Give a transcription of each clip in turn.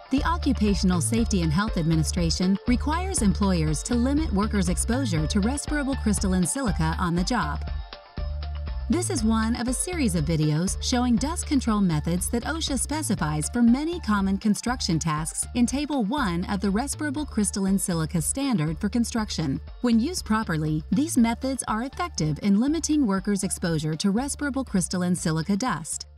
The Occupational Safety and Health Administration requires employers to limit workers' exposure to respirable crystalline silica on the job. This is one of a series of videos showing dust control methods that OSHA specifies for many common construction tasks in Table 1 of the Respirable Crystalline Silica Standard for Construction. When used properly, these methods are effective in limiting workers' exposure to respirable crystalline silica dust.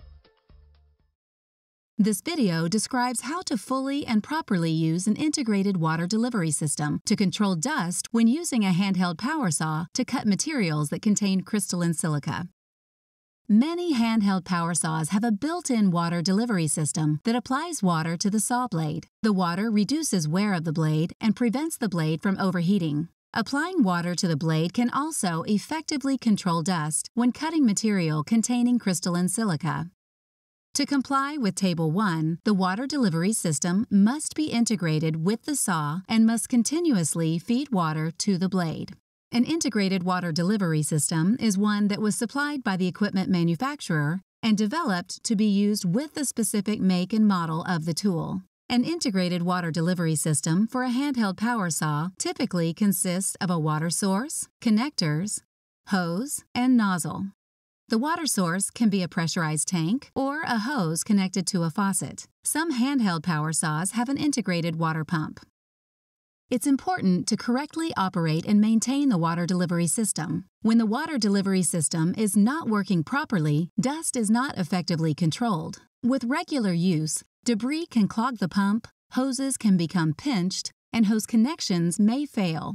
This video describes how to fully and properly use an integrated water delivery system to control dust when using a handheld power saw to cut materials that contain crystalline silica. Many handheld power saws have a built-in water delivery system that applies water to the saw blade. The water reduces wear of the blade and prevents the blade from overheating. Applying water to the blade can also effectively control dust when cutting material containing crystalline silica. To comply with Table 1, the water delivery system must be integrated with the saw and must continuously feed water to the blade. An integrated water delivery system is one that was supplied by the equipment manufacturer and developed to be used with the specific make and model of the tool. An integrated water delivery system for a handheld power saw typically consists of a water source, connectors, hose, and nozzle. The water source can be a pressurized tank or a hose connected to a faucet. Some handheld power saws have an integrated water pump. It's important to correctly operate and maintain the water delivery system. When the water delivery system is not working properly, dust is not effectively controlled. With regular use, debris can clog the pump, hoses can become pinched, and hose connections may fail.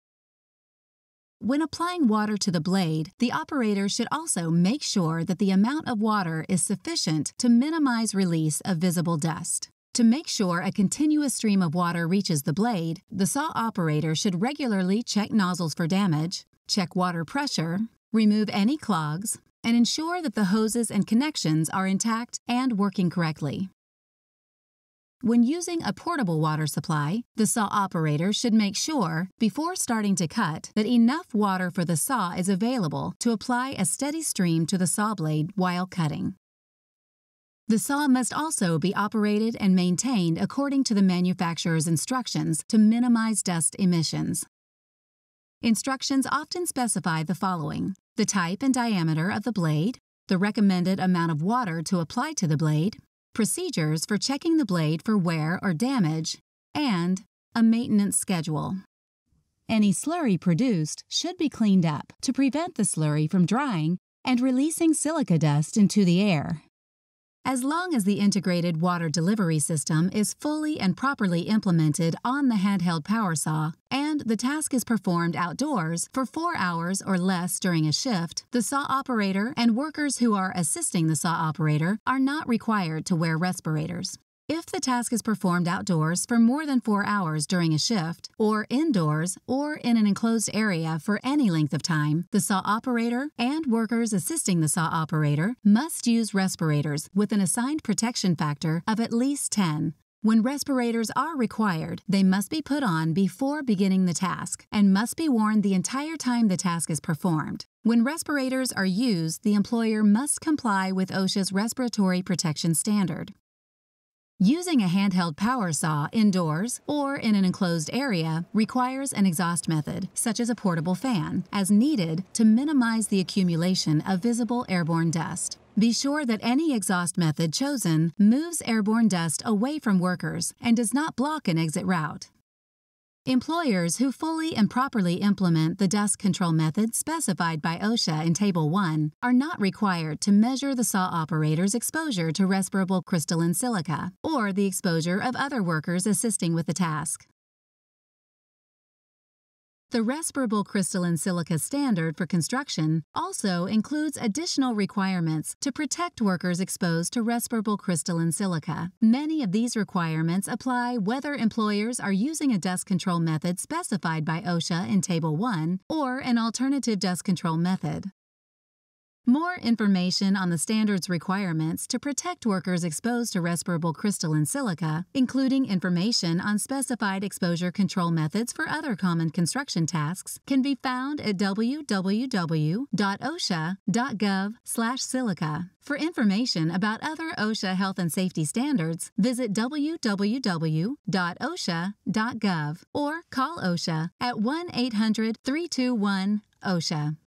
When applying water to the blade, the operator should also make sure that the amount of water is sufficient to minimize release of visible dust. To make sure a continuous stream of water reaches the blade, the saw operator should regularly check nozzles for damage, check water pressure, remove any clogs, and ensure that the hoses and connections are intact and working correctly. When using a portable water supply, the saw operator should make sure, before starting to cut, that enough water for the saw is available to apply a steady stream to the saw blade while cutting. The saw must also be operated and maintained according to the manufacturer's instructions to minimize dust emissions. Instructions often specify the following: the type and diameter of the blade, the recommended amount of water to apply to the blade, procedures for checking the blade for wear or damage, and a maintenance schedule. Any slurry produced should be cleaned up to prevent the slurry from drying and releasing silica dust into the air. As long as the integrated water delivery system is fully and properly implemented on the handheld power saw and the task is performed outdoors for 4 hours or less during a shift, the saw operator and workers who are assisting the saw operator are not required to wear respirators. If the task is performed outdoors for more than 4 hours during a shift, or indoors or in an enclosed area for any length of time, the saw operator and workers assisting the saw operator must use respirators with an assigned protection factor of at least 10. When respirators are required, they must be put on before beginning the task and must be worn the entire time the task is performed. When respirators are used, the employer must comply with OSHA's respiratory protection standard. Using a handheld power saw indoors or in an enclosed area requires an exhaust method, such as a portable fan, as needed to minimize the accumulation of visible airborne dust. Be sure that any exhaust method chosen moves airborne dust away from workers and does not block an exit route. Employers who fully and properly implement the dust control method specified by OSHA in Table 1 are not required to measure the saw operator's exposure to respirable crystalline silica or the exposure of other workers assisting with the task. The Respirable Crystalline Silica Standard for Construction also includes additional requirements to protect workers exposed to respirable crystalline silica. Many of these requirements apply whether employers are using a dust control method specified by OSHA in Table 1 or an alternative dust control method. More information on the standard's requirements to protect workers exposed to respirable crystalline silica, including information on specified exposure control methods for other common construction tasks, can be found at www.osha.gov/silica. For information about other OSHA health and safety standards, visit www.osha.gov or call OSHA at 1-800-321-OSHA.